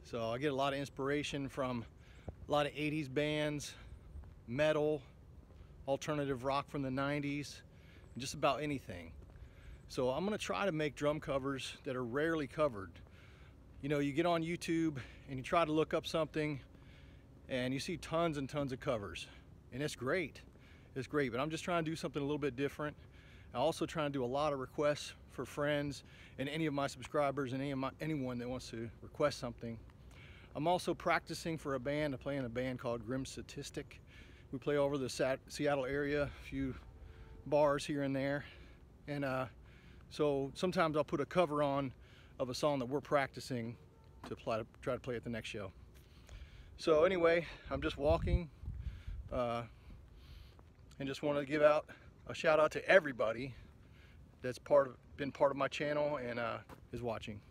So I get a lot of inspiration from a lot of 80s bands, metal, alternative rock from the 90s, just about anything. So I'm gonna try to make drum covers that are rarely covered. You know, you get on YouTube and you try to look up something and you see tons and tons of covers, and it's great, but I'm just trying to do something a little bit different. I also try to do a lot of requests for friends and any of my subscribers and anyone that wants to request something. I'm also practicing for a band. I play in a band called Grim Statistic. We play over the Seattle area, a few bars here and there, and so sometimes I'll put a cover on of a song that we're practicing to try to play at the next show. So anyway, I'm just walking and just want to give out a shout out to everybody that's been part of my channel and is watching.